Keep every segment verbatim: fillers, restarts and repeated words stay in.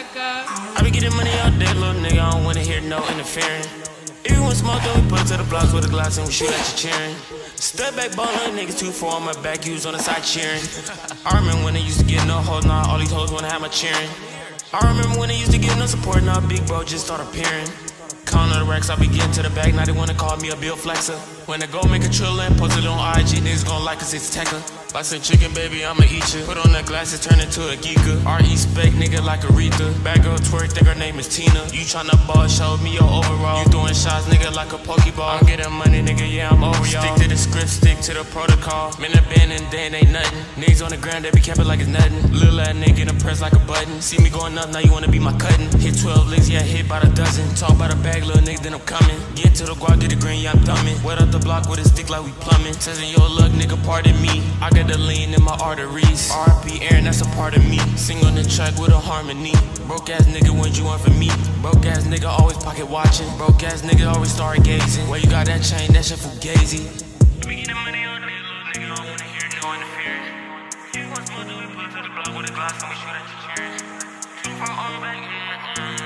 sucker. I be getting money all day, little nigga, I don't wanna hear no interfering. If you want smoke, then we put it to the blocks with a glass and we shoot at you cheering. Step back, ballin', niggas too far on my back, you was on the side cheering. I remember when they used to get no hoes, now all these hoes wanna have my cheering. I remember when they used to get no support, now big bro just start appearing. Counting the racks, I be getting to the bag, now they wanna call me a bill flexer. When I go make a trillin', post it on I G, niggas gon' like us, it's Tekka. I said chicken, baby, I'ma eat ya. Put on the glasses, turn into a geeker. R E spec, nigga, like Aretha. Bad girl twerk, think her name is Tina. You tryna ball, show me your overall. You throwing shots, nigga, like a Pokeball. I'm getting money, nigga, yeah, I'm over y'all. Stick to the script, stick to the protocol. Man, the band and then ain't nothing. Niggas on the ground, they be capping like it's nothing. Little ass nigga in the press like a button. See me going up, now you wanna be my cutting. Hit twelve licks, yeah, hit by the dozen. Talk about a bag, little nigga, then I'm coming. Get to the guap, get the green, yeah, I'm thumbing. Wet up the block with a stick like we plumbing. Says your luck, nigga, pardon me. I got the lean in my arteries. R I P Aaron, that's a part of me. Sing on the track with a harmony. Broke ass nigga, what you want from me? Broke ass nigga always pocket watching. Broke ass nigga always start gazing. Where you got that chain, that shit fugazi. You be getting money all day, little nigga, I don't wanna hear no interference. You want smoke, then we put it to the block with a glass and we shoot at you cheering. Too far on back, mm-mm.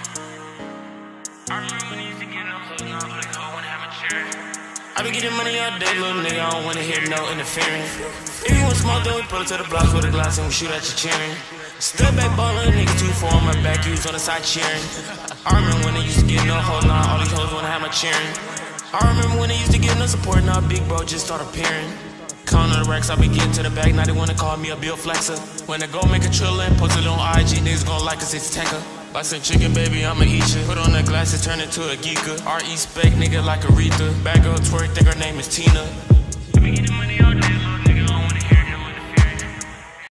I remember when you used to get no hoes, now all these hoes wanna have a cheering. I be getting money all day, little nigga, I don't wanna hear no interference. If you want smoke, then we put it to the blocks with a glass and we shoot at you cheering. Step back, ballin', niggas too far on my back, you was on the side cheering. I remember when they used to get no hoes, now all these hoes wanna have my cheering. I remember when they used to get no support, now big bro just start appearing. Counting the racks, I be getting to the bag, now they wanna call me a bill flexer. When I go make a trillin', post it on I G, niggas gon' like us, it's Tekka. I said chicken, baby, I'ma eat ya. Put on the glasses, turn into a geeker. R E spec, nigga, like Aretha. Bad girl twerk, think her name is Tina.